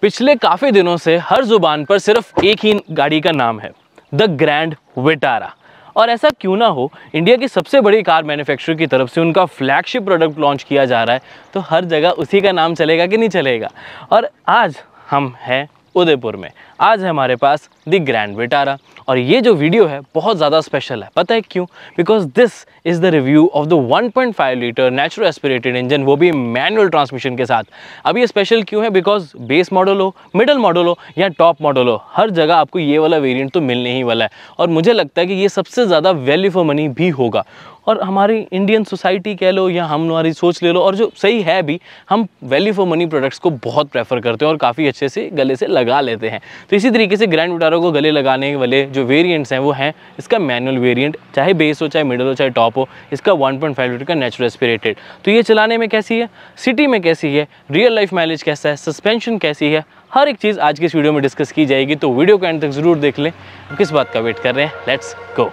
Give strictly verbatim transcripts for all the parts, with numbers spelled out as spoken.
पिछले काफ़ी दिनों से हर जुबान पर सिर्फ एक ही गाड़ी का नाम है, द ग्रैंड विटारा। और ऐसा क्यों ना हो, इंडिया की सबसे बड़ी कार मैन्युफैक्चरर की तरफ से उनका फ्लैगशिप प्रोडक्ट लॉन्च किया जा रहा है, तो हर जगह उसी का नाम चलेगा कि नहीं चलेगा। और आज हम हैं उदयपुर में, आज है हमारे पास द ग्रैंड विटारा। और ये जो वीडियो है बहुत ज़्यादा स्पेशल है, पता है क्यों? Because this is the review of the one point five litre natural aspirated engine, वो भी मैनुअल ट्रांसमिशन के साथ। अब ये स्पेशल क्यों है? बिकॉज बेस मॉडल हो, मिडल मॉडल हो या टॉप मॉडल हो, हर जगह आपको ये वाला वेरिएंट तो मिलने ही वाला है। और मुझे लगता है कि ये सबसे ज़्यादा वैल्यू फॉर मनी भी होगा। और हमारी इंडियन सोसाइटी कह लो या हम हमारी सोच ले लो, और जो सही है भी, हम वैल्यू फॉर मनी प्रोडक्ट्स को बहुत प्रेफर करते हैं और काफ़ी अच्छे से गले से लगा लेते हैं। तो इसी तरीके से ग्रैंड विटारा को गले लगाने वाले जो वेरिएंट्स हैं वो हैं इसका मैनुअल वेरिएंट, चाहे बेस हो, चाहे मिडल हो, चाहे टॉप हो, इसका वन पॉइंट फाइव लीटर का नेचुरल एस्पिरेटेड। तो ये चलाने में कैसी है, सिटी में कैसी है, रियल लाइफ माइलेज कैसा है, सस्पेंशन कैसी है, हर एक चीज़ आज की इस वीडियो में डिस्कस की जाएगी। तो वीडियो को एंड तक ज़रूर देख लें। किस बात का वेट कर रहे हैं, लेट्स गो।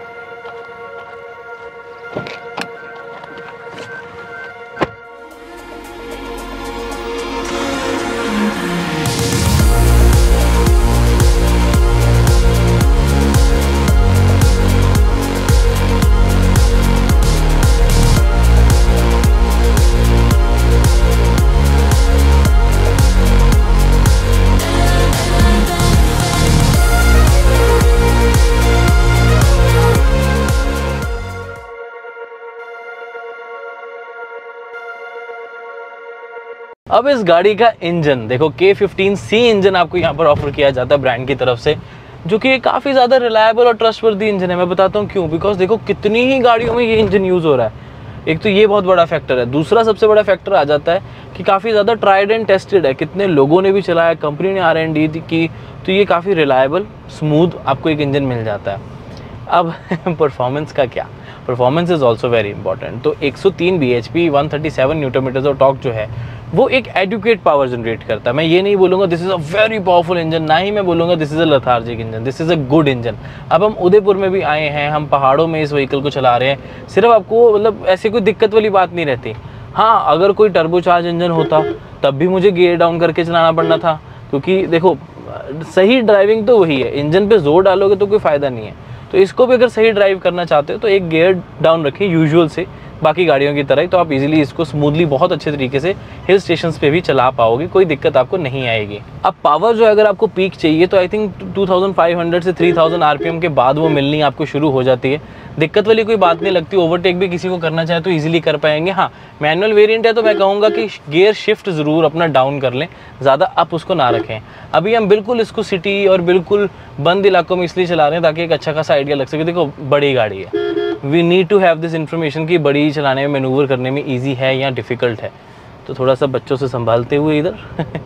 अब इस गाड़ी का इंजन देखो, के फिफ्टीन सी इंजन आपको यहाँ पर ऑफर किया जाता है ब्रांड की तरफ से, जो कि काफ़ी ज़्यादा रिलायबल और ट्रस्टवर्दी इंजन है। मैं बताता हूँ क्यों। बिकॉज देखो कितनी ही गाड़ियों में ये इंजन यूज़ हो रहा है, एक तो ये बहुत बड़ा फैक्टर है। दूसरा सबसे बड़ा फैक्टर आ जाता है कि काफ़ी ज़्यादा ट्राइड एंड टेस्टेड है, कितने लोगों ने भी चलाया, कंपनी ने आर एंड डी की, तो ये काफ़ी रिलायबल स्मूथ आपको एक इंजन मिल जाता है। अब परफॉर्मेंस का क्या, performance is also very important. तो एक सौ तीन B H P, one thirty seven newton metres और टॉर्क जो है वो एक एडुकेट पावर जनरेट करता है। मैं ये नहीं बोलूँगा this is a very powerful engine, ना ही मैं बोलूँगा this is a lethargic engine, this is a good engine. अब हम उदयपुर में भी आए हैं, हम पहाड़ों में इस व्हीकल को चला रहे हैं, सिर्फ आपको मतलब ऐसी कोई दिक्कत वाली बात नहीं रहती। हाँ, अगर कोई टर्बोचार्ज इंजन होता तब भी मुझे गियर डाउन करके चलाना पड़ना था, क्योंकि देखो सही ड्राइविंग तो वही है, इंजन पे जोर डालोगे तो कोई फ़ायदा नहीं है। तो इसको भी अगर सही ड्राइव करना चाहते हो तो एक गियर डाउन रखें यूजुअल से, बाकी गाड़ियों की तरह ही, तो आप इजीली इसको स्मूथली बहुत अच्छे तरीके से हिल स्टेशंस पे भी चला पाओगे, कोई दिक्कत आपको नहीं आएगी। अब पावर जो अगर आपको पीक चाहिए तो I think two thousand five hundred से थ्री थाउजेंड आरपीएम के बाद वो मिलनी आपको शुरू हो जाती है। दिक्कत वाली कोई बात नहीं लगती, ओवरटेक भी किसी को करना चाहे तो ईजिली कर पाएंगे। हाँ, मैनुअल वेरिएंट है तो मैं कहूँगा कि गियर शिफ्ट ज़रूर अपना डाउन कर लें, ज़्यादा अप उसको ना रखें। अभी हम बिल्कुल इसको सिटी और बिल्कुल बंद इलाकों में इसलिए चला रहे हैं ताकि एक अच्छा खासा आइडिया लग सके। देखो बड़ी गाड़ी है, we need to have this information कि बड़ी चलाने में, मैनूवर करने में ईजी है या डिफ़िकल्ट है। तो थोड़ा सा बच्चों से संभालते हुए इधर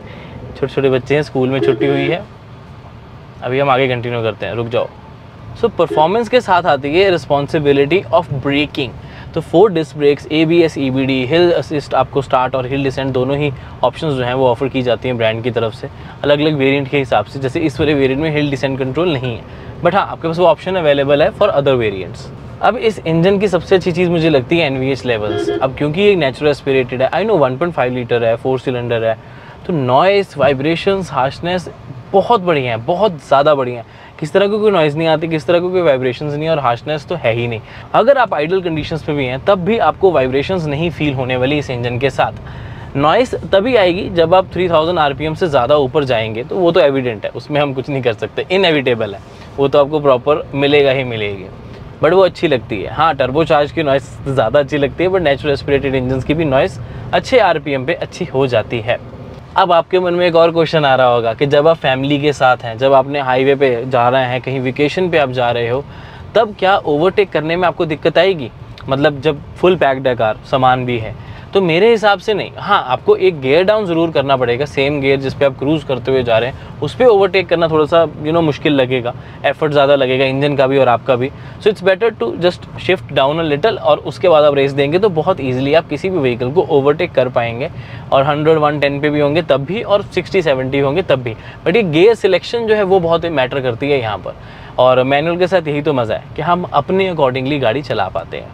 छोटे छोटे बच्चे हैं, स्कूल में छुट्टी हुई है, अभी हम आगे कंटिन्यू करते हैं, रुक जाओ। सो so, परफॉर्मेंस के साथ आती है रिस्पॉन्सिबिलिटी ऑफ ब्रेकिंग। तो four disc brakes, A B S, E B D, hill assist, आपको स्टार्ट और हिल डिसेंट दोनों ही ऑप्शंस जो हैं वो ऑफर की जाती हैं ब्रांड की तरफ से, अलग अलग वेरिएंट के हिसाब से। जैसे इस वाले वेरिएंट में हिल डिसेंट कंट्रोल नहीं है, बट हाँ आपके पास वो ऑप्शन अवेलेबल है फॉर अदर वेरिएंट्स। अब इस इंजन की सबसे अच्छी चीज़ मुझे लगती है एन वी एच लेवल्स। अब क्योंकि ये नेचुरल एस्पिरेटेड है, I know one point five litre है, फोर सिलेंडर है, तो नॉइस, वाइब्रेशंस, हार्शनेस बहुत बढ़िया है, बहुत ज़्यादा बढ़िया है। किस तरह की कोई नॉइज़ नहीं आती, किस तरह की कोई वाइब्रेशंस नहीं, और हार्शनेस तो है ही नहीं। अगर आप आइडल कंडीशंस पे भी हैं तब भी आपको वाइब्रेशंस नहीं फील होने वाली इस इंजन के साथ। नॉइस तभी आएगी जब आप थ्री थाउजेंड आरपीएम से ज़्यादा ऊपर जाएंगे, तो वो तो एविडेंट है, उसमें हम कुछ नहीं कर सकते, इनएविटेबल है, वो तो आपको प्रॉपर मिलेगा ही मिलेगी, बट वो अच्छी लगती है। हाँ, टर्बोचार्ज की नॉइस ज़्यादा अच्छी लगती है, बट नेचुरल एस्पिरेटेड इंजन की भी नॉइस अच्छे आरपीएम पे अच्छी हो जाती है। अब आपके मन में एक और क्वेश्चन आ रहा होगा कि जब आप फैमिली के साथ हैं, जब आपने हाईवे पे जा रहे हैं, कहीं वेकेशन पे आप जा रहे हो, तब क्या ओवरटेक करने में आपको दिक्कत आएगी? मतलब जब फुल पैक्ड है कार, सामान भी है, तो मेरे हिसाब से नहीं। हाँ, आपको एक गियर डाउन ज़रूर करना पड़ेगा, सेम गियर जिस पे आप क्रूज़ करते हुए जा रहे हैं उस पर ओवरटेक करना थोड़ा सा यू नो मुश्किल लगेगा, एफर्ट ज़्यादा लगेगा इंजन का भी और आपका भी। So it's better to just shift down a little, और उसके बाद आप रेस देंगे तो बहुत ईजिली आप किसी भी व्हीकल को ओवरटेक कर पाएंगे। और हंड्रेड वन टेन पे भी होंगे तब भी, और सिक्सटी सेवेंटी होंगे तब भी। बट ये गियर सिलेक्शन जो है वो बहुत मैटर करती है यहाँ पर, और मैनुअल के साथ यही तो मज़ा है कि हम अपने अकॉर्डिंगली गाड़ी चला पाते हैं।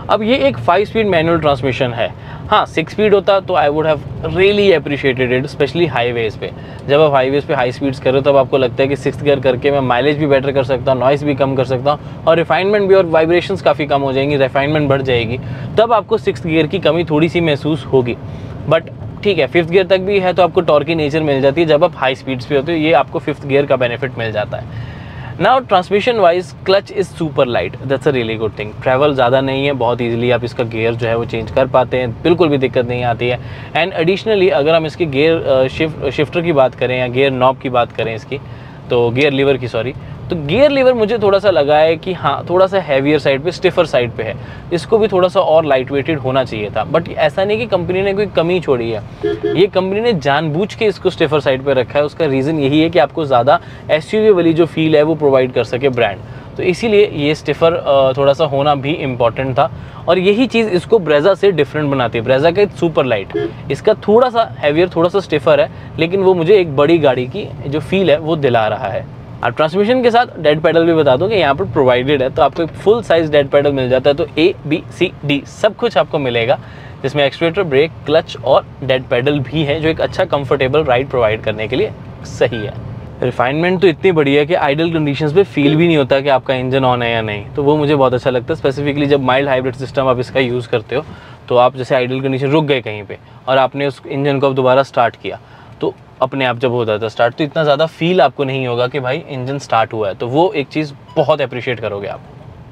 अब ये एक फाइव स्पीड मैनुअल ट्रांसमिशन है। हाँ, सिक्स स्पीड होता तो I would have really appreciated it, especially highways पे। जब आप हाईवेज पे हाई स्पीड्स करो तब आपको लगता है कि सिक्स गियर करके मैं माइलेज भी बेटर कर सकता हूँ, नॉइस भी कम कर सकता हूँ और रिफाइनमेंट भी और वाइब्रेशंस काफ़ी कम हो जाएंगी, रिफाइनमेंट बढ़ जाएगी। तब आपको सिक्स गियर की कमी थोड़ी सी महसूस होगी। बट ठीक है, फिफ्थ गियर तक भी है तो आपको टॉर्क की नेचर मिल जाती है जब आप हाई स्पीड्स पे होते हो। ये आपको फिफ्थ गियर का बेनिफिट मिल जाता है। Now transmission wise clutch is super light, that's a really good thing. Travel ज़्यादा नहीं है, बहुत इजीली आप इसका गियर जो है वो चेंज कर पाते हैं, बिल्कुल भी दिक्कत नहीं आती है। एंड एडिशनली अगर हम इसके गियर शिफ्ट शिफ्टर की बात करें या गियर नॉब की बात करें इसकी, तो गियर लीवर की सॉरी तो गियर लीवर मुझे थोड़ा सा लगा है कि हाँ थोड़ा सा हैवियर साइड पे, स्टिफर साइड पे है, इसको भी थोड़ा सा और लाइट वेटेड होना चाहिए था। बट ऐसा नहीं कि कंपनी ने कोई कमी छोड़ी है, ये कंपनी ने जानबूझ के इसको स्टिफर साइड पे रखा है। उसका रीज़न यही है कि आपको ज़्यादा एसयूवी वाली जो फील है वो प्रोवाइड कर सके ब्रांड, तो इसीलिए ये स्टिफर थोड़ा सा होना भी इम्पॉर्टेंट था। और यही चीज़ इसको ब्रेजा से डिफरेंट बनाती है। ब्रेजा का सुपर लाइट, इसका थोड़ा सा हैवियर, थोड़ा सा स्टिफर है, लेकिन वो मुझे एक बड़ी गाड़ी की जो फील है वो दिला रहा है। अब ट्रांसमिशन के साथ डेड पैडल भी बता दूं कि यहाँ पर प्रोवाइडेड है, तो आपको एक फुल साइज डेड पैडल मिल जाता है। तो ए बी सी डी सब कुछ आपको मिलेगा, जिसमें एक्सीलरेटर, ब्रेक, क्लच और डेड पैडल भी है, जो एक अच्छा कंफर्टेबल राइड प्रोवाइड करने के लिए सही है। रिफाइनमेंट तो इतनी बढ़िया है कि आइडल कंडीशंस पे फील भी नहीं होता कि आपका इंजन ऑन है या नहीं, तो वो मुझे बहुत अच्छा लगता है। स्पेसिफिकली जब माइल्ड हाइब्रिड सिस्टम आप इसका यूज़ करते हो, तो आप जैसे आइडल कंडीशन रुक गए कहीं पे और आपने उस इंजन को अब दोबारा स्टार्ट किया, तो अपने आप जब हो जाता है स्टार्ट, तो इतना ज़्यादा फील आपको नहीं होगा कि भाई इंजन स्टार्ट हुआ है। तो वो एक चीज़ बहुत अप्रिशिएट करोगे आप।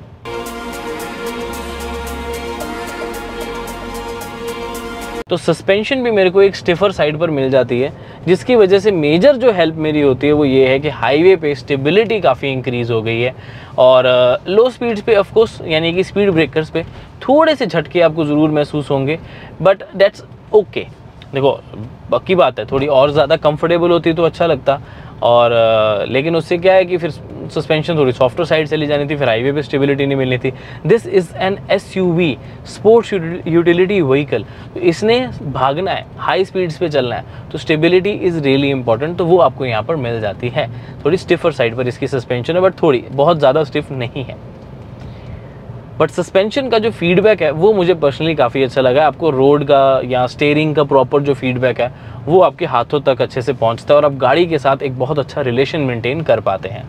तो सस्पेंशन भी मेरे को एक स्टिफर साइड पर मिल जाती है, जिसकी वजह से मेजर जो हेल्प मेरी होती है वो ये है कि हाईवे पे स्टेबिलिटी काफ़ी इंक्रीज़ हो गई है। और लो स्पीड्स पे ऑफ कोर्स, यानी कि स्पीड ब्रेकर्स पे थोड़े से झटके आपको ज़रूर महसूस होंगे, बट दैट्स ओके। देखो बाकी बात है, थोड़ी और ज़्यादा कंफर्टेबल होती तो अच्छा लगता, और लेकिन उससे क्या है कि फिर सस्पेंशन थोड़ी सॉफ्टर साइड चली जानी थी, फिर हाईवे पे स्टेबिलिटी नहीं मिलनी थी। This is an SUV, sports utility vehicle, तो इसने भागना है, हाई स्पीड्स पे चलना है, तो स्टेबिलिटी इज़ रियली इंपॉर्टेंट, तो वो आपको यहाँ पर मिल जाती है। थोड़ी स्टिफर साइड पर इसकी सस्पेंशन है, बट थोड़ी, बहुत ज़्यादा स्टिफ नहीं है। बट सस्पेंशन का जो फीडबैक है वो मुझे पर्सनली काफ़ी अच्छा लगा। आपको रोड का या स्टीयरिंग का प्रॉपर जो फीडबैक है वो आपके हाथों तक अच्छे से पहुंचता है, और आप गाड़ी के साथ एक बहुत अच्छा रिलेशन मेंटेन कर पाते हैं।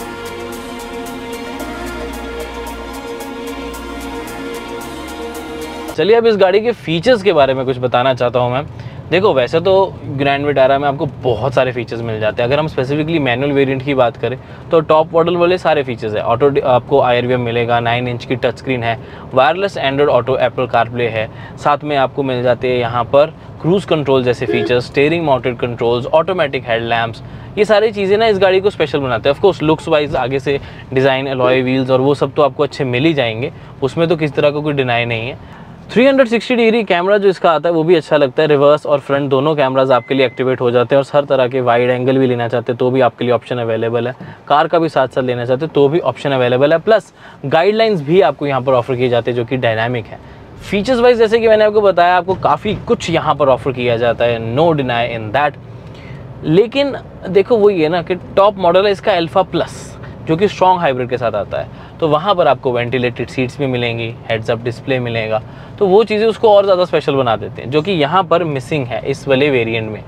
चलिए अब इस गाड़ी के फीचर्स के बारे में कुछ बताना चाहता हूं मैं। देखो वैसे तो ग्रैंड विटारा में आपको बहुत सारे फीचर्स मिल जाते हैं। अगर हम स्पेसिफिकली मैनुअल वेरिएंट की बात करें तो टॉप मॉडल वाले सारे फीचर्स है। ऑटो आपको आई आर वी एम मिलेगा, नाइन इंच की टच स्क्रीन है, wireless Android Auto, Apple CarPlay है, साथ में आपको मिल जाते हैं यहाँ पर क्रूज कंट्रोल जैसे features, steering mounted controls, automatic headlamps. ये सारी चीज़ें ना इस गाड़ी को स्पेशल बनाते हैं। ऑफकोर्स लुक्स वाइज आगे से डिज़ाइन, अलॉय व्हील्स और वो सब तो आपको अच्छे मिल ही जाएंगे, उसमें तो किसी तरह का कोई डिनाई नहीं है। थ्री सिक्सटी डिग्री कैमरा जो इसका आता है वो भी अच्छा लगता है। रिवर्स और फ्रंट दोनों कैमराज आपके लिए एक्टिवेट हो जाते हैं, और हर तरह के वाइड एंगल भी लेना चाहते हैं तो भी आपके लिए ऑप्शन अवेलेबल है। कार का भी साथ साथ लेना चाहते हैं तो भी ऑप्शन अवेलेबल है। प्लस गाइडलाइंस भी आपको यहाँ पर ऑफर किए जाते हैं जो कि डायनामिक है। फीचर्स वाइज जैसे कि मैंने आपको बताया, आपको काफ़ी कुछ यहाँ पर ऑफर किया जाता है, नो डिनाई इन दैट। लेकिन देखो वही है ना कि टॉप मॉडल है इसका अल्फा प्लस, जो कि स्ट्रॉन्ग हाइब्रिड के साथ आता है, तो वहाँ पर आपको वेंटिलेटेड सीट्स भी मिलेंगी, हेड्स अप डिस्प्ले मिलेगा, तो वो चीज़ें उसको और ज़्यादा स्पेशल बना देते हैं, जो कि यहाँ पर मिसिंग है इस वाले वेरिएंट में।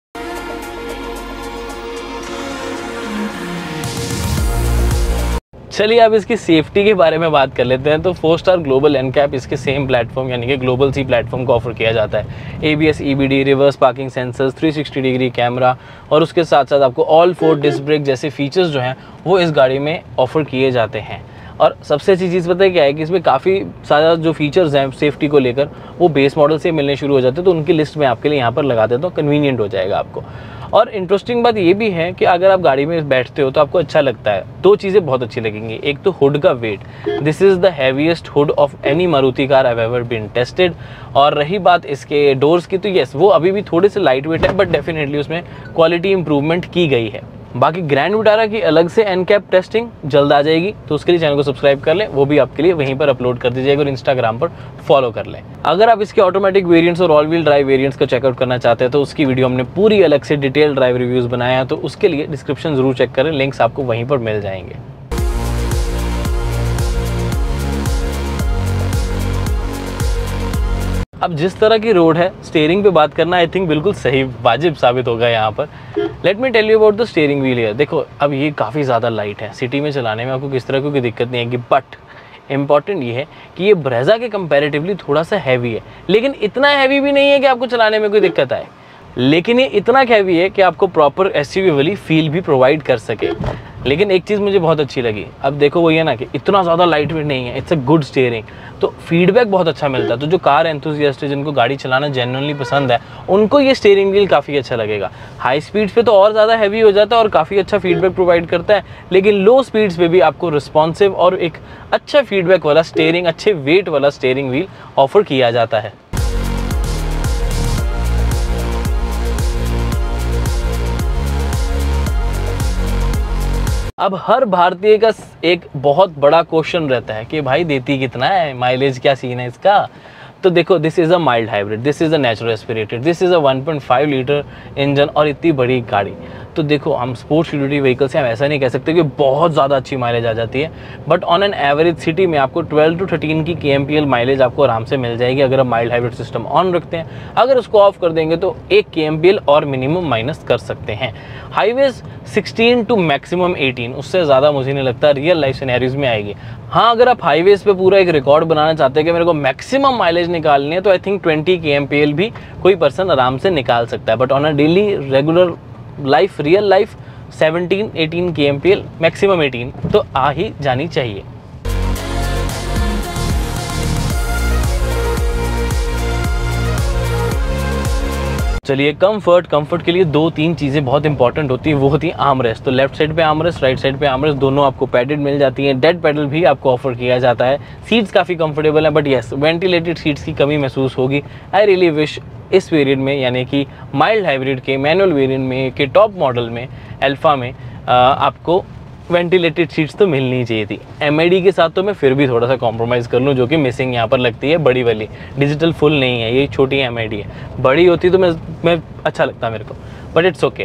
चलिए अब इसकी सेफ्टी के बारे में बात कर लेते हैं। तो फोर स्टार ग्लोबल एनकैप इसके सेम प्लेटफॉर्म यानी कि ग्लोबल सी प्लेटफॉर्म को ऑफर किया जाता है। ABS, EBD, reverse parking sensors, three sixty degree camera, और उसके साथ साथ आपको ऑल फोर डिस्क ब्रेक जैसे फीचर्स जो हैं वो इस गाड़ी में ऑफर किए जाते हैं। और सबसे अच्छी चीज़ पता है क्या है कि इसमें काफ़ी सारा जो फीचर्स हैं सेफ्टी को लेकर वो बेस मॉडल से मिलने शुरू हो जाते हैं, तो उनकी लिस्ट में आपके लिए यहाँ पर लगा देता हूँ, कन्वीनियंट हो जाएगा आपको। और इंटरेस्टिंग बात ये भी है कि अगर आप गाड़ी में बैठते हो तो आपको अच्छा लगता है। दो चीज़ें बहुत अच्छी लगेंगी, एक तो हुड का weight, this is the heaviest hood of any Maruti car I have ever been tested. और रही बात इसके डोर्स की, तो येस वो अभी भी थोड़े से लाइट वेट है, बट डेफिनेटली उसमें क्वालिटी इंप्रूवमेंट की गई है। बाकी ग्रैंड विटारा की अलग से एनकैप टेस्टिंग जल्द आ जाएगी, तो उसके लिए चैनल को सब्सक्राइब कर लें, वो भी आपके लिए वहीं पर अपलोड कर दी जाएगी, और इंस्टाग्राम पर फॉलो कर लें। अगर आप इसके ऑटोमेटिक वेरिएंट्स और ऑल व्हील ड्राइव वेरिएंट्स का चेकआउट करना चाहते हैं तो उसकी वीडियो हमने पूरी अलग से डिटेल ड्राइव रिव्यूज़ बनाया है, तो उसके लिए डिस्क्रिप्शन जरूर चेक करें, लिंक्स आपको वहीं पर मिल जाएंगे। अब जिस तरह की रोड है, स्टीयरिंग पे बात करना आई थिंक बिल्कुल सही वाजिब साबित होगा यहाँ पर। Let me tell you about the steering wheel here. देखो अब ये काफ़ी ज़्यादा लाइट है, सिटी में चलाने में आपको किस तरह की कोई दिक्कत नहीं आएगी, बट इंपॉर्टेंट ये है कि ये ब्रेजा के कंपैरेटिवली थोड़ा सा हैवी है, लेकिन इतना हैवी भी नहीं है कि आपको चलाने में कोई दिक्कत आए, लेकिन ये इतना हैवी है कि आपको प्रॉपर एसयूवी वाली फील भी प्रोवाइड कर सके। लेकिन एक चीज़ मुझे बहुत अच्छी लगी, अब देखो वही है ना कि इतना ज़्यादा लाइट वेट नहीं है, इट्स अ गुड स्टीयरिंग, तो फीडबैक बहुत अच्छा मिलता है। तो जो कार एंथुसियास्ट है, जिनको गाड़ी चलाना जेन्युइनली पसंद है, उनको ये स्टीयरिंग व्हील काफ़ी अच्छा लगेगा। हाई स्पीड्स पे तो और ज़्यादा हैवी हो जाता है और काफ़ी अच्छा फीडबैक प्रोवाइड करता है, लेकिन लो स्पीड्स पे भी आपको रिस्पॉन्सिव और एक अच्छा फीडबैक वाला स्टीयरिंग, अच्छे वेट वाला स्टीयरिंग व्हील ऑफर किया जाता है। अब हर भारतीय का एक बहुत बड़ा क्वेश्चन रहता है कि भाई देती कितना है, माइलेज क्या सीन है इसका। तो देखो, this is a mild hybrid, this is a natural aspirated, this is a one point five litre engine और इतनी बड़ी गाड़ी। तो देखो, हम स्पोर्ट्स यूटिलिटी व्हीकल से हम ऐसा नहीं कह सकते कि बहुत ज़्यादा अच्छी माइलेज आ जाती है, but on an average city में आपको ट्वेल्व टू थर्टीन की के एम पी एल माइलेज आपको आराम से मिल जाएगी अगर आप माइल्ड हाइब्रिड सिस्टम ऑन रखते हैं। अगर उसको ऑफ कर देंगे तो एक के एम पी एल और मिनिमम माइनस कर सकते हैं। Highways sixteen to maximum eighteen, उससे ज़्यादा मुझे नहीं लगता रियल लाइफ सिनेरियोज में आएगी। हाँ, अगर आप हाईवेज पे पूरा एक रिकॉर्ड बनाना चाहते हैं कि मेरे को मैक्सिमम माइलेज निकालनी है, तो I think twenty K M P L भी कोई पर्सन आराम से निकाल सकता है, but on a daily regular life, real life seventeen eighteen K M P L, maximum eighteen तो आ ही जानी चाहिए। चलिए, कंफर्ट कंफर्ट के लिए दो तीन चीज़ें बहुत इंपॉर्टेंट होती हैं, वो होती है आर्मरेस्ट। तो लेफ्ट साइड पे आर्मरेस्ट, राइट साइड पे आर्मरेस्ट, दोनों आपको पैडेड मिल जाती हैं। डेड पैडल भी आपको ऑफर किया जाता है। सीट्स काफ़ी कंफर्टेबल हैं, बट येस, वेंटिलेटेड सीट्स की कमी महसूस होगी। आई रियली विश इस वेरिएंट में, यानी कि माइल्ड हाइब्रिड के मैनुअल वेरिएंट में, के टॉप मॉडल में, अल्फा में, आ, आपको वेंटिलेटेड सीट्स तो मिलनी चाहिए थी। एम आई डी के साथ तो मैं फिर भी थोड़ा सा कॉम्प्रोमाइज़ कर लूँ, जो कि मिसिंग यहाँ पर लगती है, बड़ी वाली। डिजिटल फुल नहीं है, ये छोटी एम आई डी है। बड़ी होती तो मैं मैं अच्छा लगता मेरे को, but it's okay.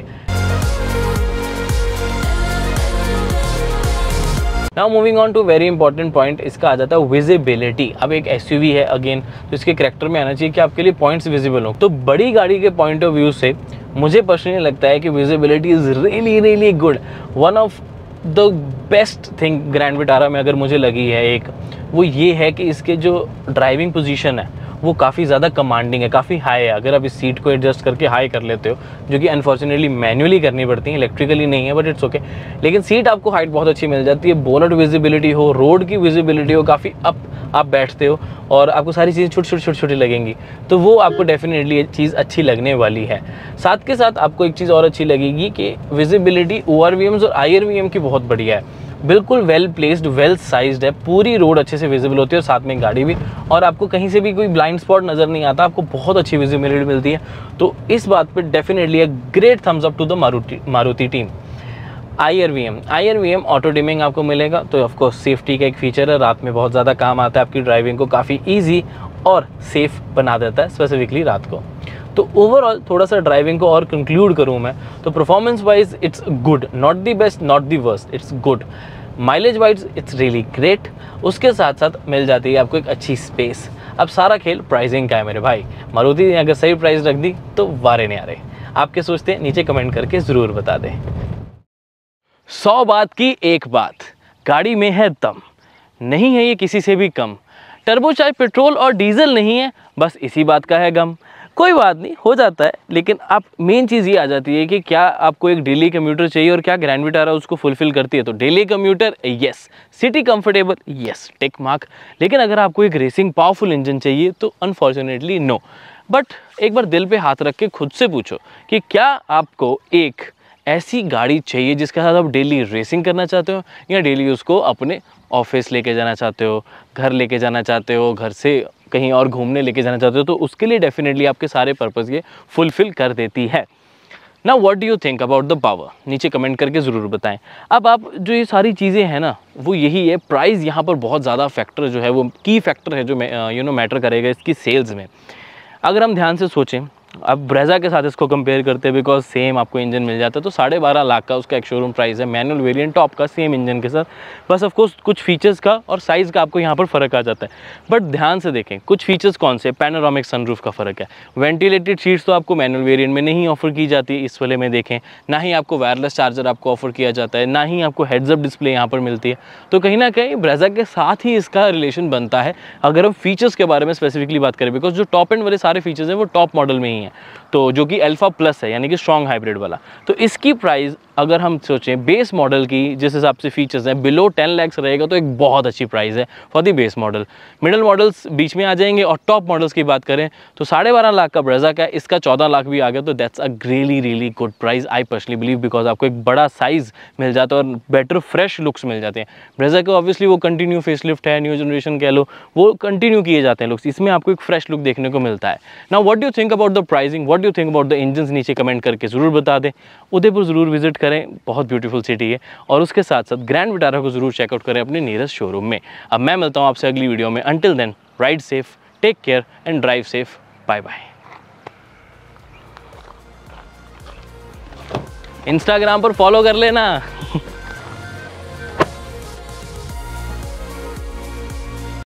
Now moving on to very important point, इसका आ जाता है विजिबिलिटी। अब एक एसयूवी है, अगेन तो इसके कैरेक्टर में आना चाहिए कि आपके लिए पॉइंट्स विजिबल हो। तो बड़ी गाड़ी के पॉइंट ऑफ व्यू से मुझे पर्सनली लगता है कि visibility is really really good. One of the best thing Grand Vitara में अगर मुझे लगी है एक, वो ये है कि इसके जो ड्राइविंग पोजीशन है वो काफ़ी ज़्यादा कमांडिंग है, काफ़ी हाई है। अगर आप इस सीट को एडजस्ट करके हाई कर लेते हो, जो कि अनफॉर्चुनेटली मैन्युअली करनी पड़ती है, इलेक्ट्रिकली नहीं है, बट इट्स ओके। लेकिन सीट आपको हाइट बहुत अच्छी मिल जाती है। बोनट विजिबिलिटी हो, रोड की विजिबिलिटी हो, काफ़ी अप आप बैठते हो और आपको सारी चीज़ें छोटी छोटी छोटी छोटी लगेंगी, तो वो आपको डेफिनेटली ये चीज़ अच्छी लगने वाली है। साथ के साथ आपको एक चीज़ और अच्छी लगेगी कि visibility O R V Ms और आई आर वी एम की बहुत बढ़िया है। बिल्कुल वेल प्लेस्ड, वेल साइज्ड है, पूरी रोड अच्छे से विजिबल होती है और साथ में गाड़ी भी, और आपको कहीं से भी कोई ब्लाइंड स्पॉट नज़र नहीं आता, आपको बहुत अच्छी विजिबिलिटी मिलती है। तो इस बात पे definitely a great thumbs up to the Maruti Maruti team. I R V M I R V M auto dimming आपको मिलेगा, तो ऑफकोर्स सेफ्टी का एक फीचर है, रात में बहुत ज़्यादा काम आता है, आपकी ड्राइविंग को काफ़ी ईजी और सेफ बना देता है, स्पेसिफिकली रात को। तो ओवरऑल थोड़ा सा ड्राइविंग को और कंक्लूड करूँ मैं, तो performance wise it's good, not the best, not the worst, it's good. Mileage wise it's really great. उसके साथ साथ मिल जाती है आपको एक अच्छी स्पेस। अब सारा खेल प्राइसिंग का है मेरे भाई। मारुति ने अगर सही प्राइस रख दी तो वारे नहीं आ रहे। आप क्या सोचते हैं, नीचे कमेंट करके ज़रूर बता दें। सौ बात की एक बात, गाड़ी में है दम, नहीं है ये किसी से भी कम। टर्बो चाहे पेट्रोल और डीजल नहीं है, बस इसी बात का है गम। कोई बात नहीं, हो जाता है, लेकिन आप मेन चीज़ ये आ जाती है कि क्या आपको एक डेली कम्यूटर चाहिए और क्या ग्रैंड विटारा उसको फुलफिल करती है। तो daily commuter yes, city comfortable yes, tick mark. लेकिन अगर आपको एक रेसिंग पावरफुल इंजन चाहिए तो अनफॉर्चुनेटली नो। बट एक बार दिल पे हाथ रख के खुद से पूछो कि क्या आपको एक ऐसी गाड़ी चाहिए जिसके साथ आप डेली रेसिंग करना चाहते हो, या डेली उसको अपने ऑफिस लेके जाना चाहते हो, घर लेके जाना चाहते हो, घर से कहीं और घूमने लेके जाना चाहते हो, तो उसके लिए डेफिनेटली आपके सारे पर्पज़ ये फुलफ़िल कर देती है। ना what do you think about the power, नीचे कमेंट करके ज़रूर बताएं। अब आप जो ये सारी चीज़ें हैं ना, वो यही है, प्राइस यहाँ पर बहुत ज़्यादा फैक्टर जो है, वो की फैक्टर है जो यू नो मैटर करेगा इसकी सेल्स में। अगर हम ध्यान से सोचें अब ब्रेजा के साथ इसको कंपेयर करते हैं बिकॉज सेम आपको इंजन मिल जाता है, तो साढ़े बारह लाख का उसका एक शोरूम प्राइस है मैनुअल वेरिएंट टॉप का सेम इंजन के साथ। बस ऑफकोर्स कुछ फीचर्स का और साइज़ का आपको यहाँ पर फ़र्क आ जाता है, बट ध्यान से देखें कुछ फीचर्स कौन से, पैनोरामिक सनरूफ का फ़र्क है, वेंटिलेटेड सीट्स तो आपको मैनुअल वेरिएंट में नहीं ऑफर की जाती, इस वाले में देखें ना ही आपको वायरलेस चार्जर आपको ऑफर किया जाता है, ना ही आपको हेड्स अप डिस्प्ले यहाँ पर मिलती है। तो कहीं ना कहीं ब्रेजा के साथ ही इसका रिलेशन बनता है अगर हम फीचर्स के बारे में स्पेसिफिकली बात करें, बिकॉज जो टॉप एंड वाले सारे फीचर्स हैं वो टॉप मॉडल में ही है, तो जो कि अल्फा प्लस है यानी कि स्ट्रॉन्ग हाइब्रिड वाला। तो इसकी प्राइस अगर हम सोचें बेस मॉडल की जिस हिसाब से फीचर्स हैं बिलो टेन लैक्स रहेगा तो एक बहुत अच्छी प्राइस है for the base model. Middle models बीच में आ जाएंगे और टॉप मॉडल्स की बात करें तो साढ़े बारह लाख का ब्रेजा का है, इसका चौदह लाख भी आ गया तो that's a really really good price I personally believe, because आपको एक बड़ा साइज मिल जाता है और बेटर फ्रेश लुक्स मिल जाते हैं। ब्रेजा के ऑब्वियसली वो कंटिन्यू फेसलिफ्ट है, न्यू जनरेशन कह लो, वो कंटिन्यू किए जाते हैं लुक्स, इसमें आपको एक फ्रेश लुक देखने को मिलता है। Now what do you think about the pricing, what do you think about the engine, नीचे कमेंट करके जरूर बता दें। उदयपुर जरूर विजिट करें, बहुत ब्यूटीफुल सिटी है, और उसके साथ साथ ग्रैंड विटारा को जरूर चेकआउट करें अपने नियरेस्ट शोरूम में। अब मैं मिलता हूँ आपसे अगली वीडियो में, until then ride safe, take care and drive safe, bye bye. Instagram पर फॉलो कर लेना।